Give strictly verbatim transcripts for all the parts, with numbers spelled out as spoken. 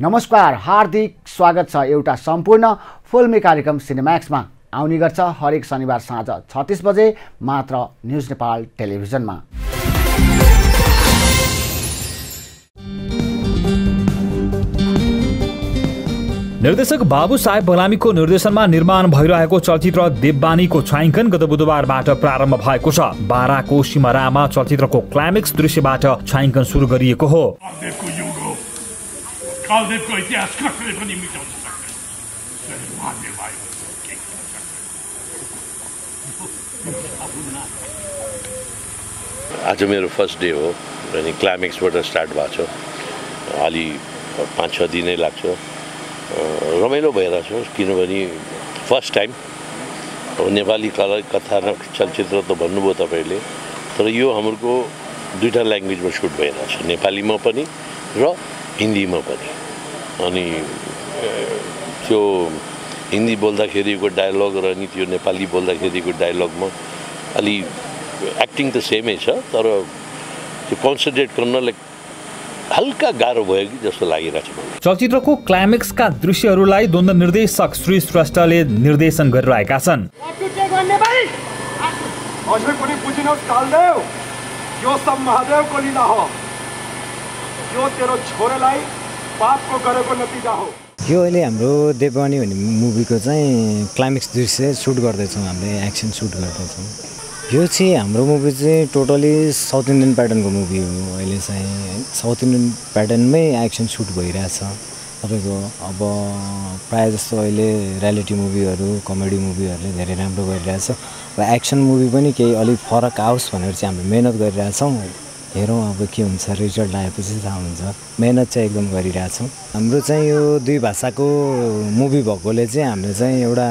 नमस्कार, हार्दिक स्वागत छ एउटा सम्पूर्ण फिल्मी कार्यक्रम सिनेम्याक्समा। आउने गर्छ हरेक शनिबार साँझ छत्तीस बजे मात्र न्युज नेपाल टेलिभिजनमा। निर्देशक बाबु साहेब बलामीको निर्देशनमा निर्माण भइरहेको चलचित्र देवबानीको छायाङ्कन गत बुधबारबाट प्रारम्भ भएको छ। बाराको सिमरामा चलचित्रको क्लाइमेक्स दृश्यबाट छायाङ्कन सुरु गरिएको हो। कालदेवको इतिहास कसले पनि मिटाउन सक्दैन। आज मेरो फर्स्ट डे हो, अनि क्लाइमेक्सबाट स्टार्ट भएको छ। अलि पाँच छ दिनै लाग्छ। रमाइलो भइरहेछ किनभने फर्स्ट टाइम नेपाली कला कथानक चलचित्र त भन्नुभयो तपाईँले, तर यो हाम्रो दुईटा ल्याङ्ग्वेजमा सुट भइरहेछ, नेपालीमा पनि र हिन्दीमा पनि। अनि त्यो हिन्दी बोल्दाखेरिको डायलग र अनि त्यो नेपाली बोल्दाखेरिको डायलगमा अलि एक्टिङ त सेमै छ, तर त्यो कन्सन्ट्रेट गर्नलाई हल्का गाह्रो भयो कि जस्तो लागिरहेछ मलाई। चलचित्रको क्लाइमेक्सका दृश्यहरूलाई द्वन्द निर्देशक श्री श्रेष्ठले निर्देशन गरिरहेका छन्। यो सब महादेवको लीला हो, यो तेरो छोरालाई पापको गरेको नतिजा हो। यो अहिले हाम्रो देवबानी भन्ने मुभीको चाहिँ क्लाइमेक्स दृश्य सुट गर्दैछौँ, हामीले एक्सन सुट गर्दैछौँ। यो चाहिँ हाम्रो मुभी चाहिँ टोटली साउथ इन्डियन प्याटर्नको मुभी हो। अहिले चाहिँ साउथ इन्डियन प्याटर्नमै एक्सन सुट भइरहेछ तपाईँको। अब प्रायः जस्तो अहिले रियालिटी मुभीहरू, कमेडी मुभीहरूले धेरै राम्रो गरिरहेछ। र एक्सन मुभी पनि केही अलिक फरक आओस् भनेर चाहिँ हामीले मेहनत गरिरहेछौँ। हेरौँ अब के हुन्छ, रिजल्ट आएपछि थाहा हुन्छ। मेहनत चाहिँ एकदम गरिरहेछौँ। हाम्रो चाहिँ यो दुई भाषाको मुभी भएकोले चाहिँ हामीले चाहिँ एउटा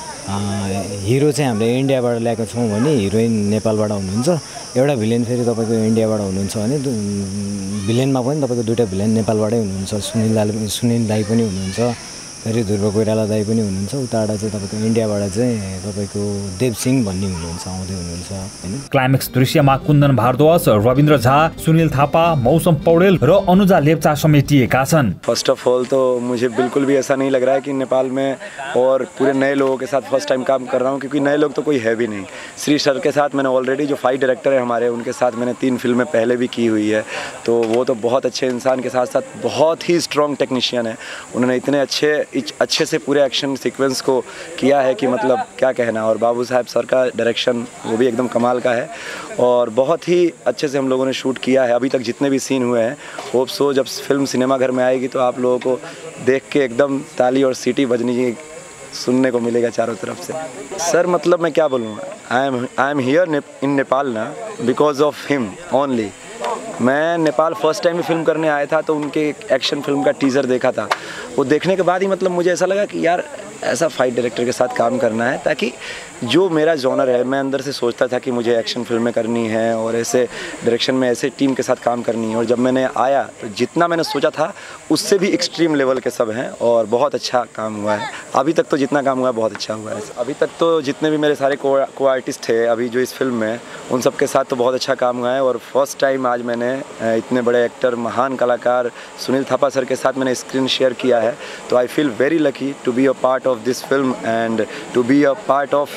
हिरो चाहिँ हामीले इन्डियाबाट ल्याएको छौँ भने हिरोइन नेपालबाट हुनुहुन्छ, एउटा भिलेन फेरि तपाईँको इन्डियाबाट हुनुहुन्छ भने भिलेनमा पनि तपाईँको दुईवटा भिलेन नेपालबाटै हुनुहुन्छ। सुनिल दाई सुनिल दाई पनि हुनुहुन्छ, फेरि ध्रुव कोइराला दाई पनि हुनुहुन्छ। उताबाट चाहिँ तपाईँको इन्डियाबाट चाहिँ तपाईँको देव सिंह भन्ने हुनुहुन्छ, आउँदै हुनुहुन्छ होइन। क्लाइमेक्स दृश्यमा कुन्दन भारद्वाज, रविन्द्र झा, सुनील थापा, मौसम पौडेल र अनुजा लेप्चा समेटिएका छन्। फर्स्ट ऑफ ऑल तो मुझे बिल्कुल भी ऐसा नहीं लग रहा है कि नेपाल में और पूरे नए लोगों के साथ फर्स्ट टाइम काम कर रहा हूँ, क्योंकि नए लोग तो कोई है भी नहीं। श्री सर के साथ मैंने ऑलरेडी जो फाइट डायरेक्टर है हमारे, उनके साथ मैंने तीन फिल्में पहले भी की हुई है, तो वो तो बहुत अच्छे इंसान के साथ साथ बहुत ही स्ट्रॉन्ग टेक्नीशियन है। उन्होंने इतने अच्छे अच्छे से पूरे एक्शन सीक्वेंस को किया है कि मतलब क्या कहना। और बाबू साहब सर का डायरेक्शन वो भी एकदम कमाल का है, और बहुत ही अच्छे से हम लोगों ने शूट किया है अभी तक जितने भी सीन हुए हैं। होप सो जब फिल्म सिनेमा घर में आएगी तो आप लोगों को देख के एकदम ताली और सीटी बजनी सुनने को मिलेगा चारों तरफ से। सर मतलब मैं क्या बोलूँ, I am I am here in Nepal ना बिकॉज ऑफ हिम ओनली। मैं नेपाल फर्स्ट टाइम भी फिल्म करने आया था, तो उनके एक्शन फिल्म का टीज़र देखा था। वो देखने के बाद ही मतलब मुझे ऐसा लगा कि यार ऐसा फाइट डायरेक्टर के साथ काम करना है, ताकि जो मेरा जॉनर है, मैं अंदर से सोचता था कि मुझे एक्शन फिल्में करनी है और ऐसे डायरेक्शन में ऐसे टीम के साथ काम करनी है। और जब मैंने आया तो जितना मैंने सोचा था उससे भी एक्सट्रीम लेवल के सब हैं, और बहुत अच्छा काम हुआ है। अभी तक तो जितना काम हुआ है बहुत अच्छा हुआ है। अभी तक तो जितने भी मेरे सारे को को आर्टिस्ट थे अभी जो इस फिल्म में, उन सब के साथ तो बहुत अच्छा काम हुआ है। और फर्स्ट टाइम आज मैंने इतने बड़े एक्टर, महान कलाकार सुनील थापा सर के साथ मैंने स्क्रीन शेयर किया है, तो I feel very lucky to be a part of this film and to be a part of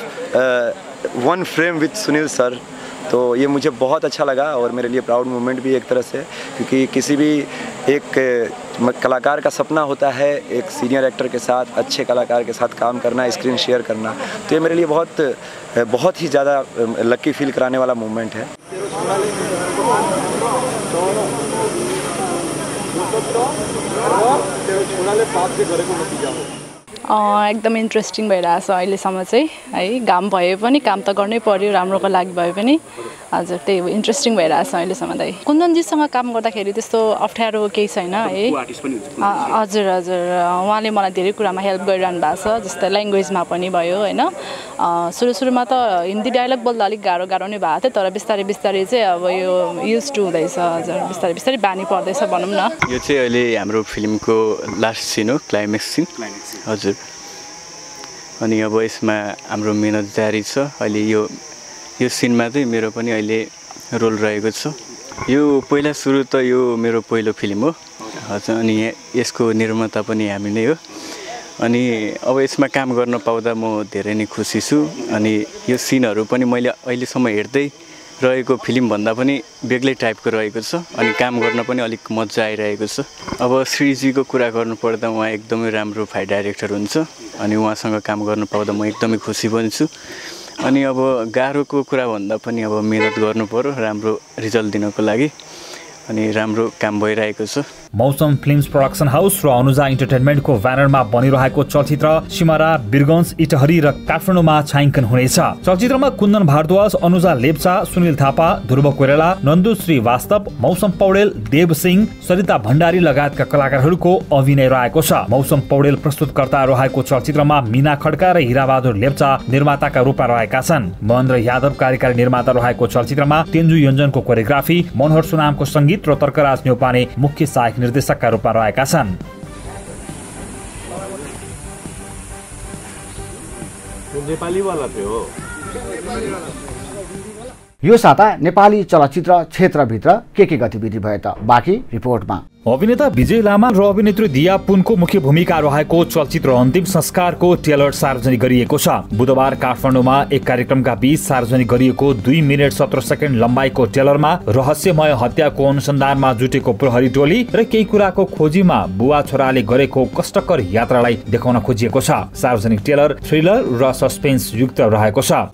one frame with Sunil sir. तो ये मुझे बहुत अच्छा लगा और मेरे लिए प्राउड मोमेंट भी एक तरह से, क्योंकि किसी भी एक कलाकार का सपना होता है एक सीनियर एक्टर के साथ, अच्छे कलाकार के साथ काम करना, स्क्रीन शेयर करना। तो ये मेरे लिए बहुत बहुत ही ज़्यादा लकी फील कराने वाला मोमेंट है। एकदम इन्ट्रेस्टिङ भइरहेछ अहिलेसम्म चाहिँ है। घाम भए पनि काम त गर्नै पर्यो, राम्रोको लागि भए पनि। हजुर त्यही हो, इन्ट्रेस्टिङ भइरहेछ अहिलेसम्म चाहिँ। कुन्दनजीसँग काम गर्दाखेरि त्यस्तो अप्ठ्यारो केही छैन है। हजुर हजुर उहाँले मलाई धेरै कुरामा हेल्प गरिरहनु भएको छ, जस्तै ल्याङ्ग्वेजमा पनि भयो होइन। सुरु सुरुमा त हिन्दी डायलग बोल्दा अलिक गाह्रो गाह्रो नै भएको थियो, तर बिस्तारै बिस्तारै चाहिँ अब यो युज टु हुँदैछ। हजुर बिस्तारै बिस्तारै बानी पर्दैछ भनौँ न। यो चाहिँ अहिले हाम्रो फिल्मको लास्ट सिन हो, क्लाइमेक्स सिन। हजुर अनि अब यसमा हाम्रो मेहनत जारी छ। अहिले यो यो सिनमा चाहिँ मेरो पनि अहिले रोल रहेको छ। यो पहिला सुरु त यो मेरो पहिलो फिल्म हो हजुर अनि यसको निर्माता पनि हामी नै हो अनि अब यसमा काम गर्न पाउँदा म धेरै नै खुसी छु अनि यो सिनहरू पनि मैले अहिलेसम्म हेर्दै रहेको फिल्मभन्दा पनि बेग्लै टाइपको रहेको छ अनि काम गर्न पनि अलिक मजा आइरहेको छ। अब श्रीजीको कुरा गर्नुपर्दा उहाँ एकदमै राम्रो फाइट डाइरेक्टर हुन्छ अनि उहाँसँग काम गर्न पाउँदा म एकदमै खुसी पनि छु अनि अब गाह्रोको कुरा भन्दा पनि अब मेहनत गर्नु पर्यो राम्रो रिजल्ट दिनको लागि अनि राम्रो काम भइरहेको छ। मौसम फिल्म्स प्रोडक्सन हाउस र अनुजा इन्टरटेनमेन्टको ब्यानरमा बनिरहेको चलचित्र सिमरा बिरगन्ज इटहरी र काठमाडौँमा छायाङ्कन हुनेछ। चलचित्रमा कुन्दन भारद्वाज, अनुजा लेप्चा, सुनिल थापा, ध्रुव कोइराला, नन्दु श्रीवास्तव, मौसम पौडेल, देव सिंह, सरिता भण्डारी लगायतका कलाकारहरूको अभिनय रहेको छ। मौसम पौडेल प्रस्तुतकर्ता रहेको चलचित्रमा मीना खड्का र हिराबहादुर लेप्चा निर्माताका रूपमा रहेका छन्। महेन्द्र यादव कार्यकारी निर्माता रहेको चलचित्रमा तेन्जु योन्जनको कोरियोग्राफी, मनोहर सुनामको सङ्गीत र तर्कराज न्यौपाने मुख्य सहायक निर्देशकका रूपमा रहेका छन्। यो साता नेपाली चलचित्र क्षेत्रभित्र के के गतिविधि भयो त बाँकी रिपोर्टमा। अभिनेता विजय लामा र अभिनेत्री दिया पुनको मुख्य भूमिका रहेको चलचित्र अन्तिम संस्कारको ट्रेलर सार्वजनिक गरिएको छ। बुधबार काठमाडौँमा एक कार्यक्रमका बीच सार्वजनिक गरिएको दुई मिनट सत्र सेकेन्ड लम्बाइको ट्रेलरमा रहस्यमय हत्याको अनुसन्धानमा जुटेको प्रहरी टोली र केही कुराको खोजीमा बुवा छोराले गरेको कष्टकर यात्रालाई देखाउन खोजिएको छ। सार्वजनिक ट्रेलर थ्रिलर र सस्पेन्स युक्त रहेको छ।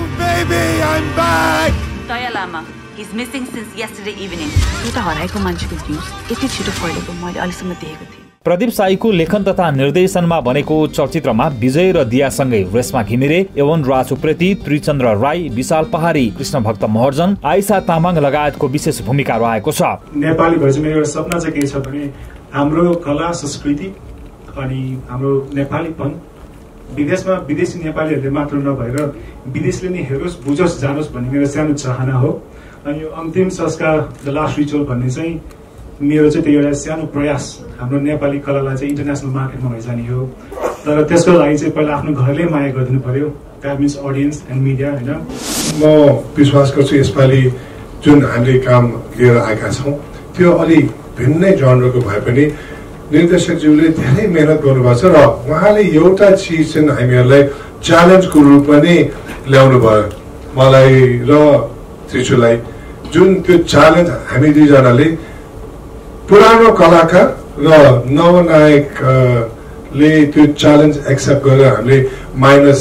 दया लामा He's missing since yesterday evening. एउटा हराएको मान्छेको न्युज यति छिटो फैलेको मैले अहिलेसम्म देखेको थिएँ। प्रदीप साईको लेखन तथा निर्देशनमा बनेको चलचित्रमा विजय र दियासँगै रेशमा घिमिरे, एवं राज उप्रेती, त्रिचन्द्र राई, विशाल पहाडी, कृष्ण भक्त महर्जन, आइसा तामाङ लगायतको विशेष भूमिका रहेको छ। नेपाली भएपछि मेरो एउटा सपना चाहिँ के छ भने हाम्रो कला संस्कृति अनि हाम्रो नेपालीपन विदेशमा विदेशी नेपालीहरूले मात्र नभएर विदेशले नि हेरोस् बुझोस् जानोस् भन्ने मेरो सानो चाहना हो। अनि यो अन्तिम संस्कार द लास्ट रिचुअल भन्ने चाहिँ मेरो चाहिँ त्यो एउटा सानो प्रयास हाम्रो नेपाली कलालाई चाहिँ इन्टरनेसनल मार्केटमा लैजाने हो। तर त्यसको लागि चाहिँ पहिला आफ्नो घरले माया गरिदिनु पर्यो, that means audience and media होइन। म विश्वास गर्छु यसपालि जुन हामीले काम लिएर आएका छौँ त्यो अलिक भिन्नै जनरको भए पनि निर्देशकज्यूले धेरै मेहनत गर्नुभएको छ र उहाँले एउटा चिज चाहिँ हामीहरूलाई च्यालेन्जको रूपमा नै ल्याउनु भयो मलाई र त्रिशुललाई। जुन त्यो च्यालेन्ज हामी दुईजनाले पुरानो कलाकार र नवनायकले त्यो च्यालेन्ज एक्सेप्ट गरेर हामीले माइनस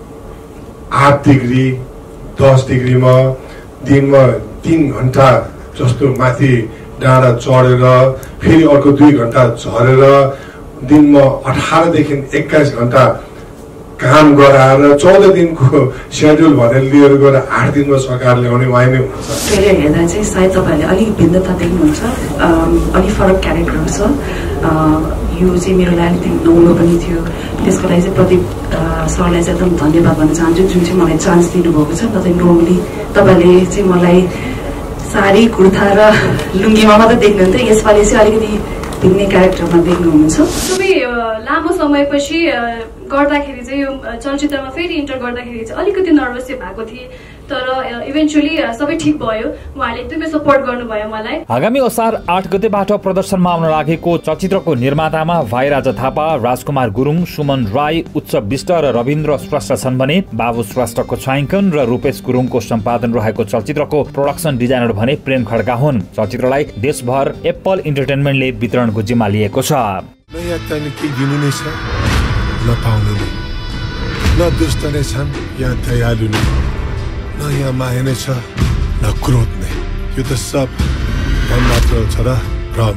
आठ डिग्री दस डिग्रीमा दिनमा तिन घन्टा जस्तो माथि डाँडा चढेर फेरि अर्को दुई घन्टा झरेर दिनमा अठारदेखि एक्काइस घन्टा काम गराएर चौध दिनको सेड्युल भनेर लिएर गएर आठ दिनमा सकाएर ल्याउने उहाँ नै हुनुहुन्छ। ट्रेलर हेर्दा चाहिँ सायद तपाईँहरूले अलिक भिन्नता देख्नुहुन्छ, अलिक फरक क्यारेक्टरहरू छ। यो चाहिँ मेरो लागि अलिकति नौलो पनि थियो, त्यसको लागि चाहिँ प्रदीप सरलाई चाहिँ एकदम धन्यवाद भन्न चाहन्छु जुन चाहिँ मलाई चान्स दिनुभएको छ। नत्र नर्मली तपाईँले चाहिँ मलाई साडी कुर्ता र लुङ्गीमा मात्रै देख्नुहुन्थ्यो, यसपालि चाहिँ अलिकति भिन्नै क्यारेक्टरमा देख्नुहुन्छ। सबै लामो समयपछि गर्दाखेरि चाहिँ यो चलचित्रमा फेरि इन्टर गर्दाखेरि चाहिँ अलिकति नर्भस चाहिँ भएको थिएँ, तर इभेन्चुअली सबै ठिक भयो। उहाँले एकदमै सपोर्ट गर्नुभयो मलाई। आगामी असार आठ गतेबाट प्रदर्शनमा आउन लागेको चलचित्रको निर्मातामा भाइराजा थापा, राजकुमार गुरुङ, सुमन राई, उत्सव विष्ट र रविन्द्र श्रेष्ठ छन् भने बाबु श्रेष्ठको छायाङ्कन र रूपेश गुरुङको सम्पादन रहेको चलचित्रको प्रोडक्सन डिजाइनर भने प्रेम खड्का हुन्। चलचित्रलाई देशभर एप्पल इन्टरटेनमेन्टले वितरणको जिम्मा लिएको छ। न पाउनु नै, न दुष्ट नै छन् या दयालु नै, न यहाँ माया नै छ न क्रोध नै, यो त सब भ्रम मात्र छ र भ्रम।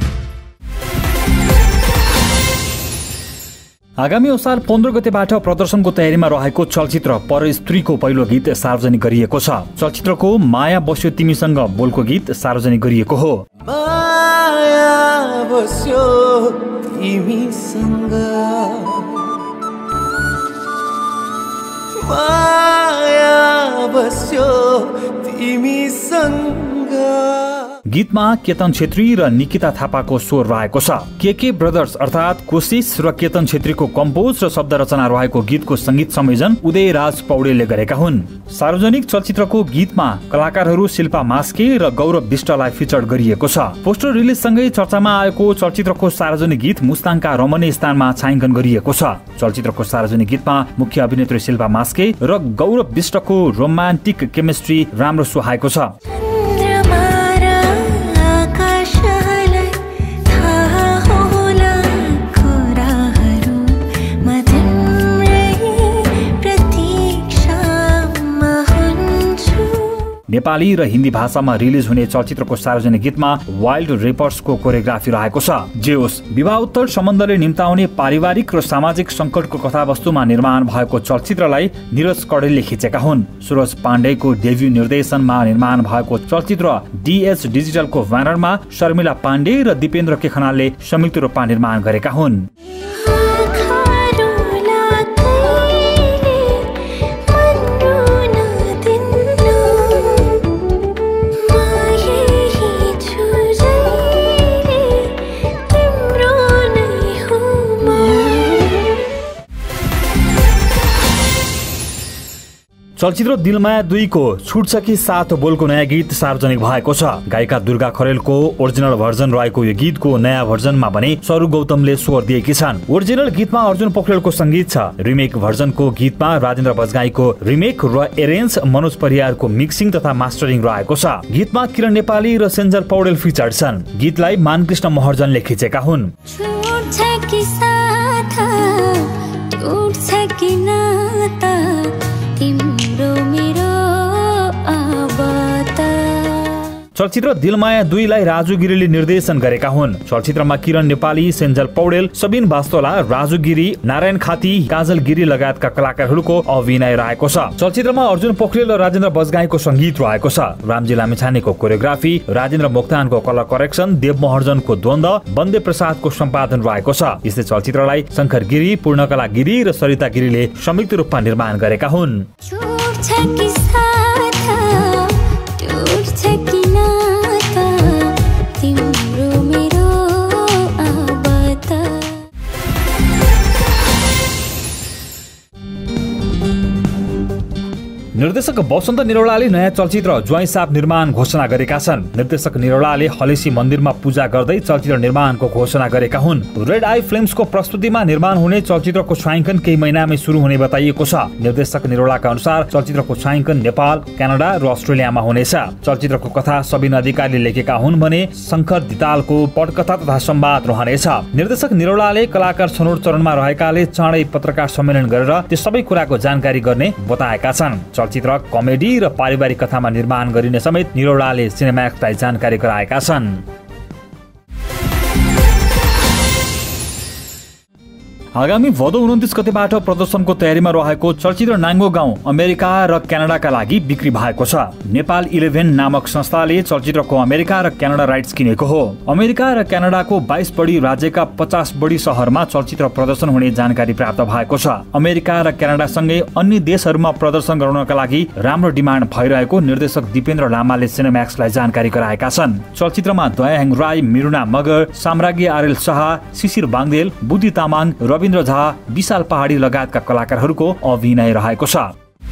आगामी असार पन्ध्र गतेबाट प्रदर्शनको तयारीमा रहेको चलचित्र पर स्त्रीको पहिलो गीत सार्वजनिक गरिएको छ। चलचित्रको माया बस्यो तिमीसँग बोलको गीत सार्वजनिक गरिएको हो। माया बस्यो तिमीसँग, माया बस्यो तिमीसँग, गीतमा केतन छेत्री र निकिता थापाको स्वर रहेको छ। केके ब्रदर्स अर्थात् कोशिश र केतन छेत्रीको कम्पोज र शब्द रचना रहेको गीतको संगीत संयोजन उदय राज पौडेलले गरेका हुन्। सार्वजनिक चलचित्रको गीतमा कलाकारहरू शिल्पा मास्के र गौरव विष्टलाई फिचर गरिएको छ। पोस्टर रिलिज सँगै चर्चामा आएको चलचित्रको सार्वजनिक गीत मुस्ताङका रमणीय स्थानमा छायाङ्कन गरिएको छ। चलचित्रको सार्वजनिक गीतमा मुख्य अभिनेत्री शिल्पा मास्के र गौरव विष्टको रोमान्टिक केमिस्ट्री राम्रो सुहाएको छ। नेपाली र हिन्दी भाषामा रिलिज हुने चलचित्रको सार्वजनिक गीतमा वाइल्ड रेपर्सको कोरियोग्राफी रहेको छ। जे होस्, विवाहोत्तर सम्बन्धले निम्ताउने पारिवारिक र सामाजिक संकटको कथावस्तुमा निर्माण भएको चलचित्रलाई निरज कडेलले खिचेका हुन्। सुरज पाण्डेको डेब्यू निर्देशनमा निर्माण भएको चलचित्र डीएच डिजिटलको ब्यानरमा शर्मिला पाण्डे र दिपेन्द्र के खनालले संयुक्त रूपमा निर्माण गरेका हुन्। चलचित्र दिलमाया दुई को छुट्छ कि सात बोलको नयाँ गीत सार्वजनिक भएको छ। गायिका दुर्गा खरेलको ओरिजिनल भर्जन रहेको यो गीतको नयाँ भर्जनमा भने स्वरूप गौतमले स्वर दिएकी छन्। ओरिजिनल गीतमा अर्जुन पोखरेलको संगीत छ। रिमेक भर्जनको गीतमा राजेन्द्र बजगाईको रिमेक र एरेन्ज मनोज परियारको मिक्सिङ तथा मास्टरिङ रहेको छ। गीतमा किरण नेपाली र सेन्जल पौडेल फिचर छन्। गीतलाई मानकृष्ण महर्जनले खिचेका हुन्। चलचित्र दिलमाया दुईलाई राजु गिरीले निर्देशन गरेका हुन्। चलचित्रमा किरण नेपाली, सेन्जल पौडेल, सबिन बास्तोला, राजु गिरी, नारायण खाती, काजल गिरी लगायतका कलाकारहरूको अभिनय रहेको छ। चलचित्रमा अर्जुन पोखरेल र राजेन्द्र बजगाईको संगीत रहेको छ। रामजी लामिछानेको कोरियोग्राफी, राजेन्द्र मोक्तानको कलर करेक्सन, देव महर्जनको द्वन्द, बन्दे प्रसादको सम्पादन रहेको छ। यस्तै चलचित्रलाई शङ्कर गिरी, पूर्णकला गिरी र सरिता गिरीले संयुक्त रूपमा निर्माण गरेका हुन्। निर्देशक वसन्त निरौलाले नयाँ चलचित्र ज्वाइँ साप निर्माण घोषणा गरेका छन्। निर्देशक निरौलाले हलेसी मन्दिरमा पूजा गर्दै चलचित्र निर्माणको घोषणा गरेका हुन्। रेड आई फिल्म्सको प्रस्तुतिमा निर्माण हुने चलचित्रको छायाङ्कन केही महिनामै सुरु हुने बताइएको छ। निर्देशक निरौलाका अनुसार चलचित्रको छायाङ्कन नेपाल, क्यानाडा र अस्ट्रेलियामा हुनेछ। चलचित्रको कथा सबिन अधिकारीले लेखेका हुन् भने शङ्कर धितालको पटकथा तथा संवाद रहनेछ। निर्देशक निरौलाले कलाकार छनौट चरणमा रहेकाले चाँडै पत्रकार सम्मेलन गरेर त्यो सबै कुराको जानकारी गर्ने बताएका छन्। चलचित्र कमेडी र पारिवारिक कथामा निर्माण गरिने समेत निरौलाले सिनेम्याक्सलाई जानकारी गराएका छन्। आगामी भदौ उन्तिस गतेबाट प्रदर्शनको तयारीमा रहेको चलचित्र नाङ्गो गाउँ अमेरिका र क्यानाडाका लागि बिक्री भएको छ। नेपाल इलेभेन नामक संस्थाले चलचित्रको अमेरिका र क्यानाडा राइट्स किनेको हो। अमेरिका र क्यानाडाको बाइस बढी राज्यका पचास बढी शहरमा चलचित्र प्रदर्शन हुने जानकारी प्राप्त भएको छ। अमेरिका र क्यानाडा सँगै अन्य देशहरूमा प्रदर्शन गराउनका लागि राम्रो डिमान्ड भइरहेको निर्देशक दिपेन्द्र लामाले सिनेम्याक्सलाई जानकारी गराएका छन्। चलचित्रमा दयाहाङ राई, मिरुना मगर, साम्राज्ञी आरएल शाह, शिशिर बाङ्देल, बुद्धि तामाङ, रविन्द्र झा, विशाल पहाडी लगायतका कलाकारहरूको अभिनय रहेको छ।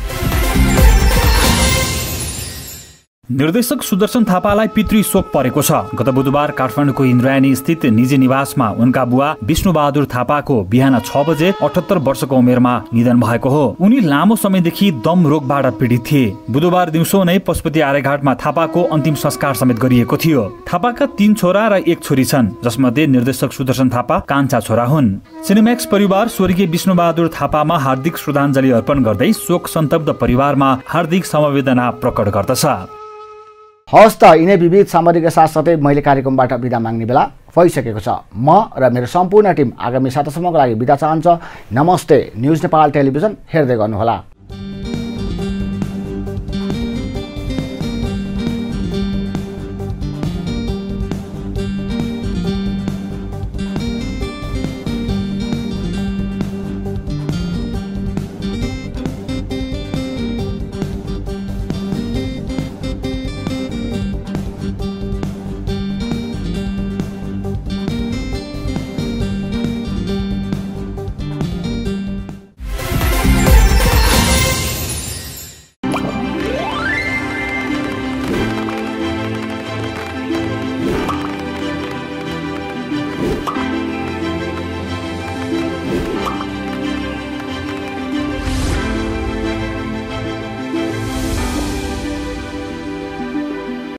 निर्देशक सुदर्शन थापालाई पितृ शोक परेको छ। गत बुधबार काठमाडौँको इन्द्रायणी स्थित निजी निवासमा उनका बुवा विष्णुबहादुर थापाको बिहान छ बजे अठहत्तर वर्षको उमेरमा निधन भएको हो। उनी लामो समयदेखि दम रोगबाट पीडित थिए। बुधबार दिउँसो नै पशुपति आर्यघाटमा थापाको अन्तिम संस्कार समेत गरिएको थियो। थापाका तीन छोरा र एक छोरी छन्, जसमध्ये निर्देशक सुदर्शन थापा कान्छा छोरा हुन्। सिनेम्याक्स परिवार स्वर्गीय विष्णुबहादुर थापामा हार्दिक श्रद्धाञ्जली अर्पण गर्दै शोक सन्तप्त परिवारमा हार्दिक समवेदना प्रकट गर्दछ। हवस् त, यिनै विविध सामग्रीका साथसाथै मैले कार्यक्रमबाट बिदा माग्ने बेला भइसकेको छ। म र मेरो सम्पूर्ण टिम आगामी सातासम्मको लागि बिदा चाहन्छ। नमस्ते। न्युज नेपाल टेलिभिजन हेर्दै गर्नुहोला।